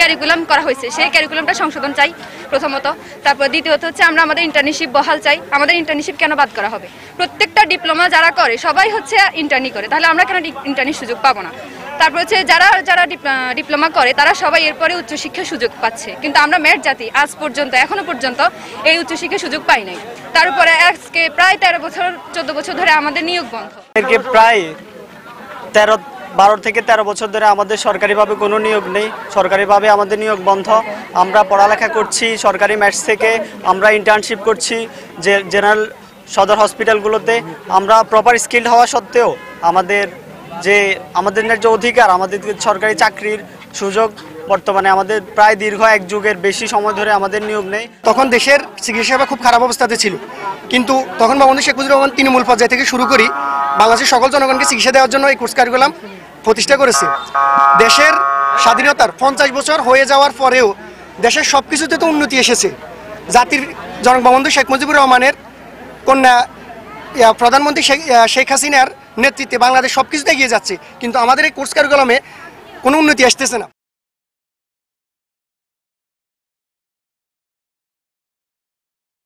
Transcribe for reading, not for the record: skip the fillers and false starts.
Curriculum করা হয়েছে সেই ক্যারিকুলামটা সংশোধন চাই প্রথমত। তারপর দ্বিতীয়ত হচ্ছে আমরা আমাদের ইন্টার্নশিপ বহাল চাই। আমাদের ইন্টার্নশিপ কেন বাদ করা হবে? প্রত্যেকটা ডিপ্লোমা যারা করে সবাই হচ্ছে ইন্টার্নি করে, তাহলে আমরা কেন ইন্টার্নির সুযোগ পাবো না? তারপর হচ্ছে যারা যারা ডিপ্লোমা করে তারা সবাই এরপরে উচ্চশিক্ষার সুযোগ পাচ্ছে, কিন্তু আমরা মেট জাতি আজ পর্যন্ত এখনো পর্যন্ত এই উচ্চশিক্ষার সুযোগ পাই নাই। তার উপরে আজকে প্রায় 13 বছর 14 বছর ধরে আমাদের নিয়োগ বন্ধ। প্রায় 12 থেকে 13 বছর ধরে আমাদের সরকারিভাবে কোনো নিয়োগ নেই, সরকারিভাবে আমাদের নিয়োগ বন্ধ। আমরা পড়ালেখা করছি সরকারি ম্যাটস থেকে, আমরা ইন্টার্নশিপ করছি যে জেনারেল সদর হসপিটালগুলোতে। আমরা প্রপার স্কিল্ড হওয়া সত্ত্বেও আমাদের ন্যায্য অধিকার, আমাদের সরকারি চাকরির সুযোগ বর্তমানে আমাদের প্রায় দীর্ঘ 1 যুগের বেশি সময় ধরে আমাদের নিয়োগ নেই। তখন দেশের চিকিৎসা সেবা খুব খারাপ অবস্থাতে ছিল, কিন্তু তখন বঙ্গবন্ধু শেখ মুজিবুর রহমান তৃণমূল পর্যায় থেকে শুরু করি বাংলাদেশের সকল জনগণকে চিকিৎসা দেওয়ার জন্য এই কোর্স কারিকুলাম প্রতিষ্ঠা করেছে। দেশের স্বাধীনতার 50 বছর হয়ে যাওয়ার পরেও দেশের সব কিছুতে তো উন্নতি এসেছে। জাতির জনক বঙ্গবন্ধু শেখ মুজিবুর রহমানের কন্যা প্রধানমন্ত্রী শেখ হাসিনার নেতৃত্বে বাংলাদেশ সব কিছুতে এগিয়ে যাচ্ছে, কিন্তু আমাদের এই কোর্স কারিকুলামে কোনো উন্নতি আসতেছে না।